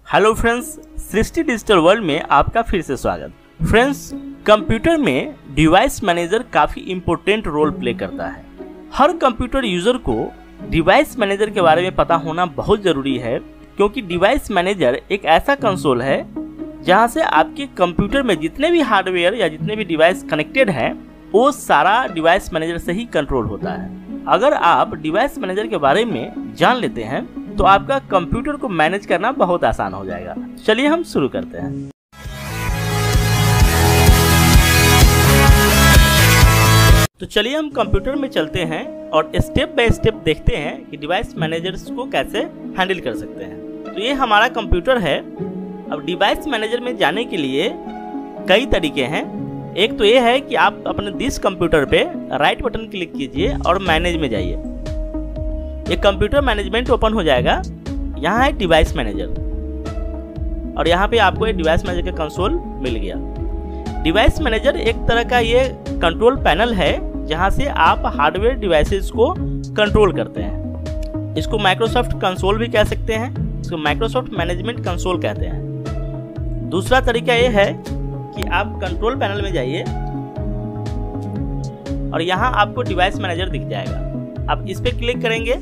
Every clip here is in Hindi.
Hello friends, Srishti digital world में आपका फिर से स्वागत। फ्रेंड्स, कंप्यूटर में डिवाइस मैनेजर काफ़ी इम्पोर्टेंट रोल प्ले करता है। हर कंप्यूटर यूज़र को डिवाइस मैनेजर के बारे में पता होना बहुत ज़रूरी है, क्योंकि डिवाइस मैनेजर एक ऐसा कंसोल है जहां से आपके कंप्यूटर में जितने भी हार्डवेयर या जितने भी डिवाइस कनेक्टेड हैं वो सारा डिवाइस मैनेजर से ही कंट्रोल होता है। अगर आप डिवाइस मैनेजर के बारे में जान लेते हैं तो आपका कंप्यूटर को मैनेज करना बहुत आसान हो जाएगा। चलिए हम शुरू करते हैं। तो चलिए हम कंप्यूटर में चलते हैं और स्टेप बाय स्टेप देखते हैं कि डिवाइस मैनेजर्स को कैसे हैंडल कर सकते हैं। तो ये हमारा कंप्यूटर है। अब डिवाइस मैनेजर में जाने के लिए कई तरीके हैं। एक तो ये है कि आप अपने दिस कंप्यूटर पे राइट बटन क्लिक कीजिए और मैनेज में जाइए। ये कंप्यूटर मैनेजमेंट ओपन हो जाएगा। यहाँ है डिवाइस मैनेजर और यहाँ पे आपको ये डिवाइस मैनेजर का कंसोल मिल गया। डिवाइस मैनेजर एक तरह का ये कंट्रोल पैनल है जहाँ से आप हार्डवेयर डिवाइसेस को कंट्रोल करते हैं। इसको माइक्रोसॉफ्ट कंसोल भी कह सकते हैं, इसको माइक्रोसॉफ्ट मैनेजमेंट कंसोल कहते हैं। दूसरा तरीका ये है कि आप कंट्रोल पैनल में जाइए और यहाँ आपको डिवाइस मैनेजर दिख जाएगा। आप इस पे क्लिक करेंगे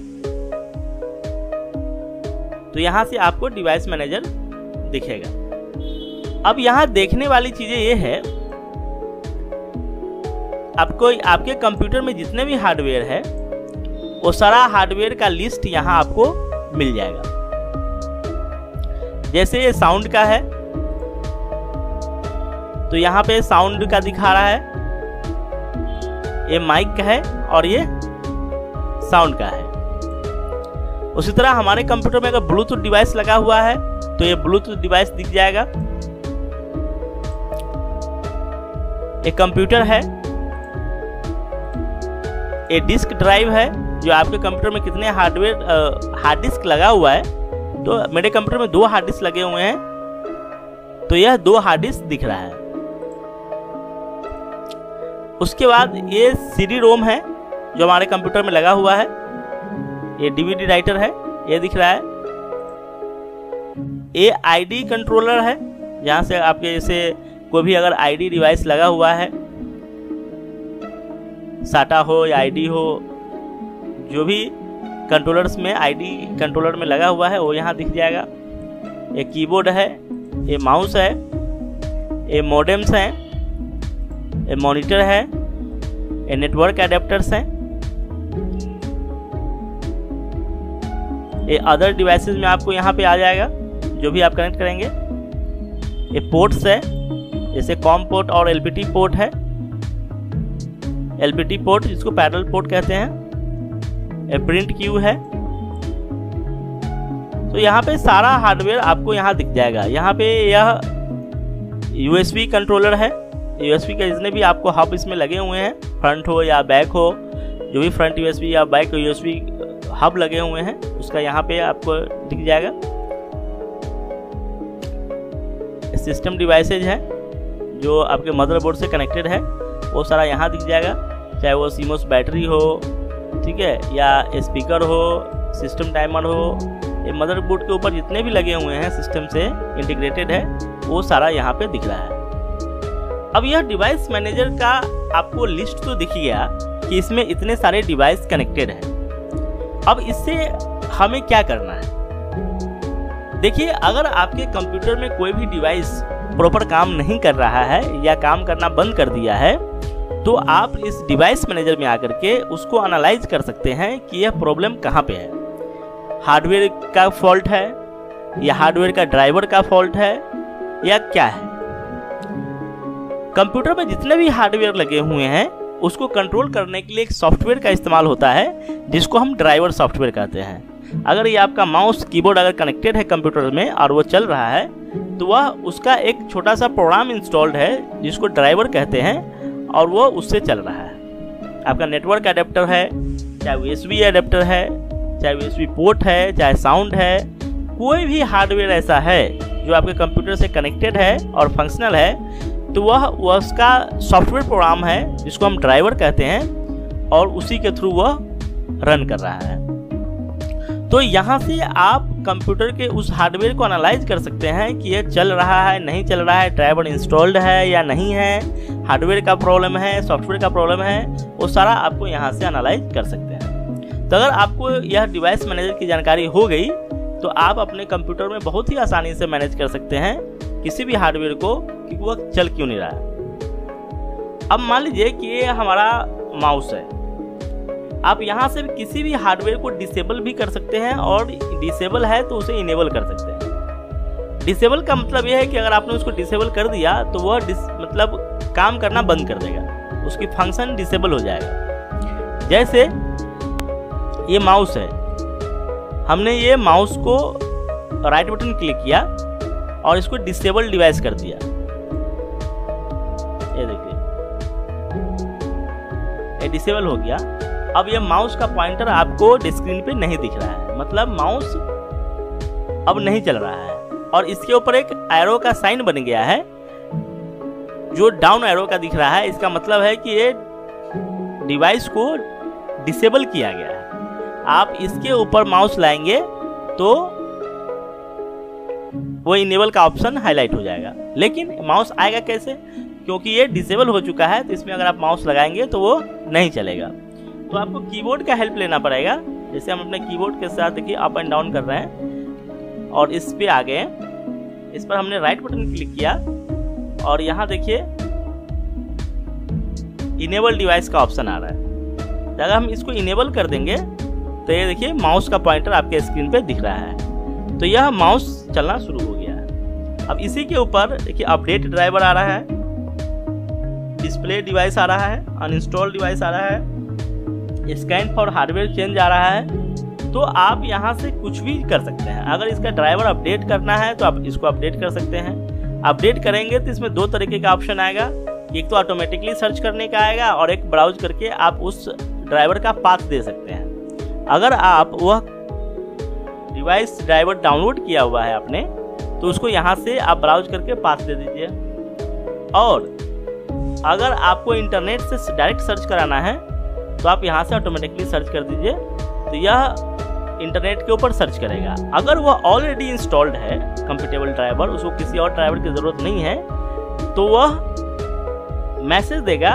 तो यहाँ से आपको डिवाइस मैनेजर दिखेगा। अब यहाँ देखने वाली चीजें ये है, आपको आपके कंप्यूटर में जितने भी हार्डवेयर है वो सारा हार्डवेयर का लिस्ट यहाँ आपको मिल जाएगा। जैसे ये साउंड का है तो यहाँ पे साउंड का दिखा रहा है, ये माइक का है और ये साउंड का है। उसी तरह हमारे कंप्यूटर में अगर ब्लूटूथ डिवाइस लगा हुआ है तो ये ब्लूटूथ डिवाइस दिख जाएगा। एक कंप्यूटर है, ये डिस्क ड्राइव है जो आपके कंप्यूटर में कितने हार्ड डिस्क लगा हुआ है। तो मेरे कंप्यूटर में 2 हार्ड डिस्क लगे हुए हैं तो यह 2 हार्ड डिस्क दिख रहा है। उसके बाद ये CD रोम है जो हमारे कंप्यूटर में लगा हुआ है। ये DVD राइटर है, ये दिख रहा है। ये ID कंट्रोलर है जहाँ से आपके जैसे कोई भी अगर ID डिवाइस लगा हुआ है, SATA हो या ID हो, जो भी कंट्रोलर्स में ID कंट्रोलर में लगा हुआ है वो यहाँ दिख जाएगा। ये कीबोर्ड है, ये माउस है, ये मॉडेम्स हैं, ये मॉनिटर है, ये नेटवर्क एडेप्टर्स हैं, ये अदर डिवाइसेस में आपको यहाँ पे आ जाएगा जो भी आप कनेक्ट करेंगे। ये पोर्ट्स है, जैसे कॉम पोर्ट और LPT पोर्ट है। LPT पोर्ट जिसको पैरेलल पोर्ट कहते हैं। ये प्रिंट क्यू है। तो यहाँ पे सारा हार्डवेयर आपको यहाँ दिख जाएगा। यहाँ पे यह USB कंट्रोलर है। USB के जितने भी आपको हब इसमें लगे हुए हैं, फ्रंट हो या बैक हो, जो भी फ्रंट USB या बैक USB हब लगे हुए हैं उसका यहाँ पे आपको दिख जाएगा। सिस्टम डिवाइसेज है जो आपके मदरबोर्ड से कनेक्टेड है वो सारा यहाँ दिख जाएगा, चाहे वो CMOS बैटरी हो, ठीक है, या स्पीकर हो, सिस्टम टाइमर हो। ये मदरबोर्ड के ऊपर जितने भी लगे हुए हैं सिस्टम से इंटीग्रेटेड है वो सारा यहाँ पे दिख रहा है। अब यह डिवाइस मैनेजर का आपको लिस्ट तो दिख गया कि इसमें इतने सारे डिवाइस कनेक्टेड हैं। अब इससे हमें क्या करना है? देखिए, अगर आपके कंप्यूटर में कोई भी डिवाइस प्रॉपर काम नहीं कर रहा है या काम करना बंद कर दिया है तो आप इस डिवाइस मैनेजर में आकर के उसको एनालाइज कर सकते हैं कि यह प्रॉब्लम कहाँ पे है। हार्डवेयर का फॉल्ट है या हार्डवेयर का ड्राइवर का फॉल्ट है या क्या है। कंप्यूटर में जितने भी हार्डवेयर लगे हुए हैं उसको कंट्रोल करने के लिए एक सॉफ्टवेयर का इस्तेमाल होता है जिसको हम ड्राइवर सॉफ्टवेयर कहते हैं। अगर ये आपका माउस कीबोर्ड अगर कनेक्टेड है कंप्यूटर में और वो चल रहा है तो वह उसका एक छोटा सा प्रोग्राम इंस्टॉल्ड है जिसको ड्राइवर कहते हैं और वो उससे चल रहा है। आपका नेटवर्क एडेप्टर है, चाहे USB एडेप्टर है, चाहे USB पोर्ट है, चाहे साउंड है, कोई भी हार्डवेयर ऐसा है जो आपके कंप्यूटर से कनेक्टेड है और फंक्शनल है तो वह उसका सॉफ्टवेयर प्रोग्राम है जिसको हम ड्राइवर कहते हैं और उसी के थ्रू वह रन कर रहा है। तो यहाँ से आप कंप्यूटर के उस हार्डवेयर को एनालाइज कर सकते हैं कि ये चल रहा है नहीं चल रहा है, ड्राइवर इंस्टॉल्ड है या नहीं है, हार्डवेयर का प्रॉब्लम है, सॉफ्टवेयर का प्रॉब्लम है, वो सारा आपको यहाँ से एनालाइज कर सकते हैं। तो अगर आपको यह डिवाइस मैनेजर की जानकारी हो गई तो आप अपने कंप्यूटर में बहुत ही आसानी से मैनेज कर सकते हैं किसी भी हार्डवेयर को कि वह चल क्यों नहीं रहा है। अब मान लीजिए कि ये हमारा माउस है, आप यहाँ से किसी भी हार्डवेयर को डिसेबल भी कर सकते हैं और डिसेबल है तो उसे इनेबल कर सकते हैं। डिसेबल का मतलब यह है कि अगर आपने उसको डिसेबल कर दिया तो वह मतलब काम करना बंद कर देगा, उसकी फंक्शन डिसेबल हो जाएगा। जैसे ये माउस है, हमने ये माउस को राइट बटन क्लिक किया और इसको डिसेबल डिवाइस कर दिया, ये देखिए ये डिसेबल हो गया। अब ये माउस का पॉइंटर आपको स्क्रीन पे नहीं दिख रहा है, मतलब माउस अब नहीं चल रहा है और इसके ऊपर एक एरो का साइन बन गया है जो डाउन एरो का दिख रहा है। इसका मतलब है कि ये डिवाइस को डिसेबल किया गया है। आप इसके ऊपर माउस लाएंगे तो वो इनेबल का ऑप्शन हाईलाइट हो जाएगा, लेकिन माउस आएगा कैसे? क्योंकि ये डिसेबल हो चुका है, तो इसमें अगर आप माउस लगाएंगे तो वो नहीं चलेगा। तो आपको कीबोर्ड का हेल्प लेना पड़ेगा। जैसे हम अपने कीबोर्ड के साथ देखिए अप एंड डाउन कर रहे हैं और इस पे आ गए, इस पर हमने राइट बटन क्लिक किया और यहाँ देखिए इनेबल डिवाइस का ऑप्शन आ रहा है। अगर हम इसको इनेबल कर देंगे तो ये देखिए माउस का पॉइंटर आपके स्क्रीन पे दिख रहा है, तो यह माउस चलना शुरू हो गया है। अब इसी के ऊपर देखिए अपडेट ड्राइवर आ रहा है, डिस्प्ले डिवाइस आ रहा है, अनइंस्टॉल डिवाइस आ रहा है, स्कैन फॉर हार्डवेयर चेंज आ रहा है। तो आप यहाँ से कुछ भी कर सकते हैं। अगर इसका ड्राइवर अपडेट करना है तो आप इसको अपडेट कर सकते हैं। अपडेट करेंगे तो इसमें दो तरीके का ऑप्शन आएगा, एक तो ऑटोमेटिकली सर्च करने का आएगा और एक ब्राउज करके आप उस ड्राइवर का पाथ दे सकते हैं। अगर आप वह डिवाइस ड्राइवर डाउनलोड किया हुआ है आपने तो उसको यहाँ से आप ब्राउज करके पाथ दे दीजिए। और अगर आपको इंटरनेट से डायरेक्ट सर्च कराना है तो आप यहाँ से ऑटोमेटिकली सर्च कर दीजिए, तो यह इंटरनेट के ऊपर सर्च करेगा। अगर वह ऑलरेडी इंस्टॉल्ड है कंपैटिबल ड्राइवर, उसको किसी और ड्राइवर की ज़रूरत नहीं है, तो वह मैसेज देगा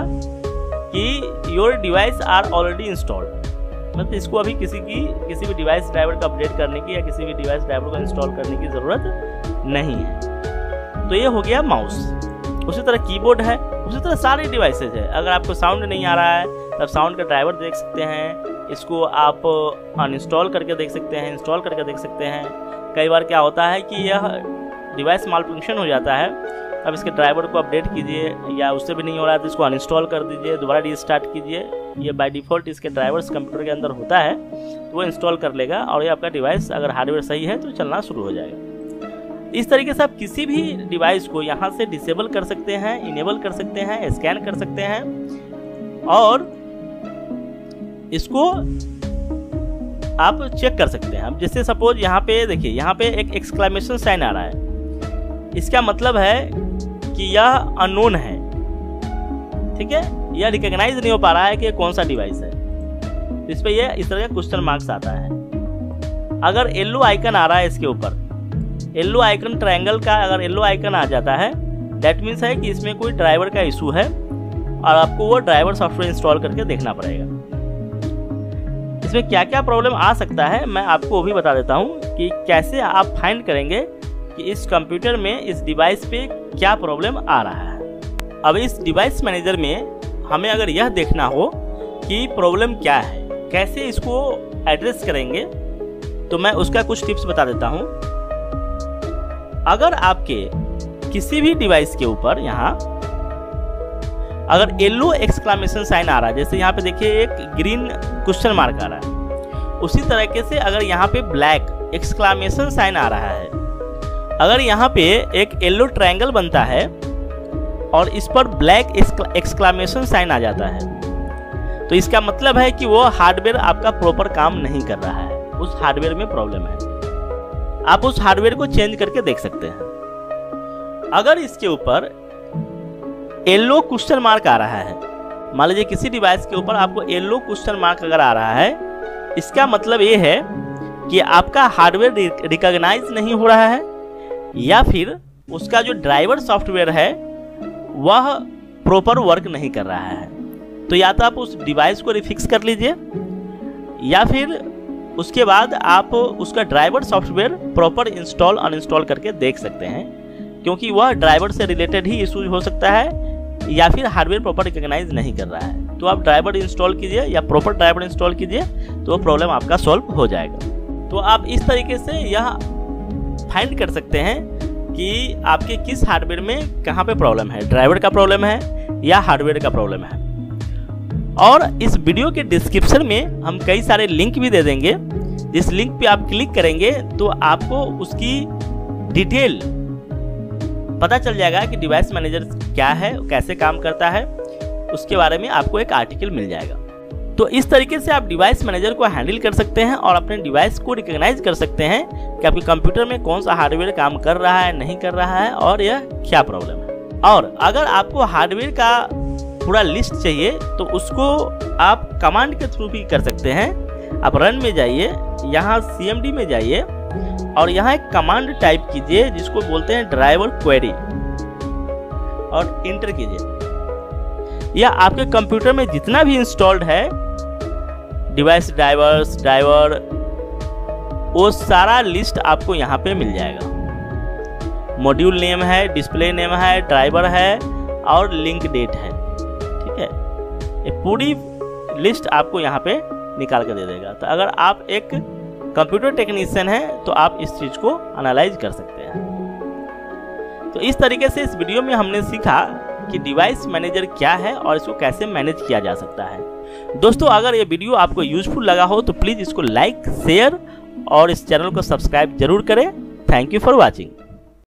कि your device are already installed. मतलब इसको अभी किसी भी डिवाइस ड्राइवर को अपडेट करने की या किसी भी डिवाइस ड्राइवर को इंस्टॉल करने की ज़रूरत नहीं है। तो ये हो गया माउस। उसी तरह कीबोर्ड है, उसी तरह सारे डिवाइसेज है। अगर आपको साउंड नहीं आ रहा है तब साउंड का ड्राइवर देख सकते हैं, इसको आप अनइंस्टॉल करके देख सकते हैं, इंस्टॉल करके देख सकते हैं। कई बार क्या होता है कि यह डिवाइस माल फंक्शन हो जाता है, अब इसके ड्राइवर को अपडेट कीजिए या उससे भी नहीं हो रहा है तो इसको अनइंस्टॉल कर दीजिए, दोबारा रीस्टार्ट कीजिए। ये बाय डिफ़ॉल्ट इसके ड्राइवर्स कंप्यूटर के अंदर होता है, तो वो इंस्टॉल कर लेगा और ये आपका डिवाइस अगर हार्डवेयर सही है तो चलना शुरू हो जाएगा। इस तरीके से आप किसी भी डिवाइस को यहाँ से डिसेबल कर सकते हैं, इनेबल कर सकते हैं, स्कैन कर सकते हैं और इसको आप चेक कर सकते हैं। अब जैसे सपोज यहाँ पे देखिए, यहाँ पे एक एक्सक्लेमेशन साइन आ रहा है, इसका मतलब है कि यह अननोन है, ठीक है, यह रिकॉग्नाइज नहीं हो पा रहा है कि कौन सा डिवाइस है, तो इस पे ये इस तरह का क्वेश्चन मार्क्स आता है। अगर येलो आइकन आ रहा है इसके ऊपर, येलो आइकन ट्रायंगल का अगर येलो आइकन आ जाता है, दैट मीन्स है कि इसमें कोई ड्राइवर का इशू है और आपको वो ड्राइवर सॉफ्टवेयर इंस्टॉल करके देखना पड़ेगा। इसमें क्या क्या प्रॉब्लम आ सकता है मैं आपको वो भी बता देता हूँ कि कैसे आप फाइंड करेंगे कि इस कंप्यूटर में इस डिवाइस पे क्या प्रॉब्लम आ रहा है। अब इस डिवाइस मैनेजर में हमें अगर यह देखना हो कि प्रॉब्लम क्या है, कैसे इसको एड्रेस करेंगे, तो मैं उसका कुछ टिप्स बता देता हूँ। अगर आपके किसी भी डिवाइस के ऊपर यहाँ अगर येलो एक्सक्लेमेशन साइन आ रहा है, जैसे यहाँ पे देखिए एक ग्रीन क्वेश्चन मार्क आ रहा है, उसी तरीके से अगर यहाँ पे ब्लैक एक्सक्लेमेशन साइन आ रहा है, अगर यहाँ पे एक येलो ट्रायंगल बनता है और इस पर ब्लैक एक्सक्लेमेशन साइन आ जाता है, तो इसका मतलब है कि वो हार्डवेयर आपका प्रॉपर काम नहीं कर रहा है, उस हार्डवेयर में प्रॉब्लम है। आप उस हार्डवेयर को चेंज करके देख सकते हैं। अगर इसके ऊपर येलो क्वेश्चन मार्क आ रहा है, मान लीजिए किसी डिवाइस के ऊपर आपको येलो क्वेश्चन मार्क अगर आ रहा है, इसका मतलब ये है कि आपका हार्डवेयर रिकॉग्नाइज नहीं हो रहा है या फिर उसका जो ड्राइवर सॉफ्टवेयर है वह प्रॉपर वर्क नहीं कर रहा है। तो या तो आप उस डिवाइस को रिफिक्स कर लीजिए या फिर उसके बाद आप उसका driver software proper install uninstall करके देख सकते हैं, क्योंकि वह ड्राइवर से रिलेटेड ही इशू हो सकता है या फिर हार्डवेयर प्रॉपर रिकॉग्नाइज नहीं कर रहा है। तो आप ड्राइवर इंस्टॉल कीजिए या प्रॉपर ड्राइवर इंस्टॉल कीजिए तो वो प्रॉब्लम आपका सॉल्व हो जाएगा। तो आप इस तरीके से यह फाइंड कर सकते हैं कि आपके किस हार्डवेयर में कहाँ पे प्रॉब्लम है, ड्राइवर का प्रॉब्लम है या हार्डवेयर का प्रॉब्लम है। और इस वीडियो के डिस्क्रिप्शन में हम कई सारे लिंक भी दे देंगे, जिस लिंक पे आप क्लिक करेंगे तो आपको उसकी डिटेल पता चल जाएगा कि डिवाइस मैनेजर क्या है, कैसे काम करता है, उसके बारे में आपको एक आर्टिकल मिल जाएगा। तो इस तरीके से आप डिवाइस मैनेजर को हैंडल कर सकते हैं और अपने डिवाइस को रिकॉग्नाइज कर सकते हैं कि आपके कंप्यूटर में कौन सा हार्डवेयर काम कर रहा है, नहीं कर रहा है और यह क्या प्रॉब्लम है। और अगर आपको हार्डवेयर का पूरा लिस्ट चाहिए तो उसको आप कमांड के थ्रू भी कर सकते हैं। आप रन में जाइए, यहाँ CMD में जाइए और यहाँ एक कमांड टाइप कीजिए जिसको बोलते हैं ड्राइवर क्वेरी और इंटर कीजिए। या आपके कंप्यूटर में जितना भी इंस्टॉल्ड है डिवाइस ड्राइवर वो सारा लिस्ट आपको यहाँ पे मिल जाएगा। मॉड्यूल नेम है, डिस्प्ले नेम है, ड्राइवर है और लिंक डेट है। ठीक है, ये पूरी लिस्ट आपको यहाँ पे निकाल कर दे देगा। तो अगर आप एक कंप्यूटर टेक्नीशियन हैं तो आप इस चीज़ को एनालाइज कर सकते हैं। तो इस तरीके से इस वीडियो में हमने सीखा कि डिवाइस मैनेजर क्या है और इसको कैसे मैनेज किया जा सकता है। दोस्तों, अगर ये वीडियो आपको यूजफुल लगा हो तो प्लीज़ इसको लाइक, शेयर और इस चैनल को सब्सक्राइब जरूर करें। Thank you for watching.